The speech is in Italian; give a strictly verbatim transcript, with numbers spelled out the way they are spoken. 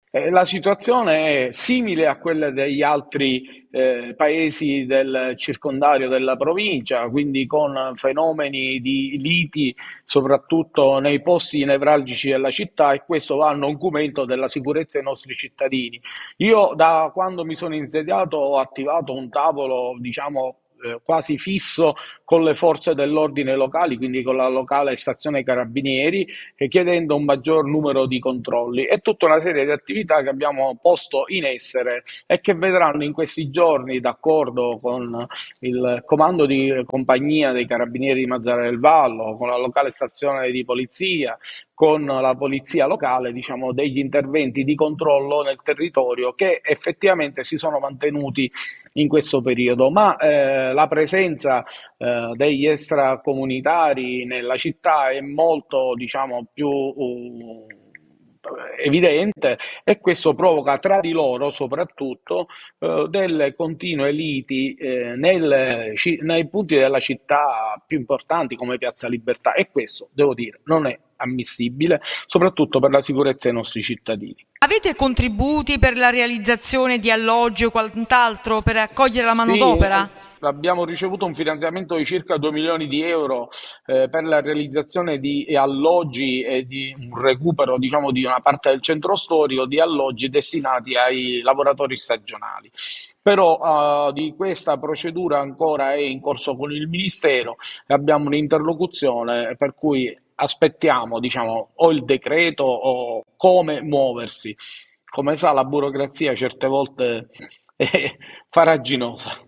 Eh, La situazione è simile a quella degli altri eh, paesi del circondario della provincia, quindi con fenomeni di liti soprattutto nei posti nevralgici della città, e questo va a nocumento della sicurezza dei nostri cittadini. Io da quando mi sono insediato ho attivato un tavolo, diciamo, eh, quasi fisso con le forze dell'ordine locali, quindi con la locale stazione carabinieri, eh, chiedendo un maggior numero di controlli e tutta una serie di attività che abbiamo posto in essere e che vedranno in questi giorni, d'accordo con il comando di compagnia dei carabinieri di Mazara del Vallo, con la locale stazione di polizia, con la polizia locale, diciamo, degli interventi di controllo nel territorio che effettivamente si sono mantenuti in questo periodo, ma eh, la presenza eh, degli extracomunitari nella città è molto, diciamo, più uh, evidente, e questo provoca tra di loro soprattutto eh, delle continue liti eh, nel- ci- nei punti della città più importanti come Piazza Libertà, e questo, devo dire, non è ammissibile, soprattutto per la sicurezza dei nostri cittadini. Avete contributi per la realizzazione di alloggi o quant'altro per accogliere la Sì, eh, manodopera? abbiamo ricevuto un finanziamento di circa due milioni di euro eh, per la realizzazione di alloggi e di un recupero, diciamo, di una parte del centro storico di alloggi destinati ai lavoratori stagionali. Però eh, di questa procedura ancora è in corso con il Ministero e abbiamo un'interlocuzione per cui aspettiamo, diciamo, o il decreto o come muoversi. Come sa, la burocrazia certe volte è farraginosa.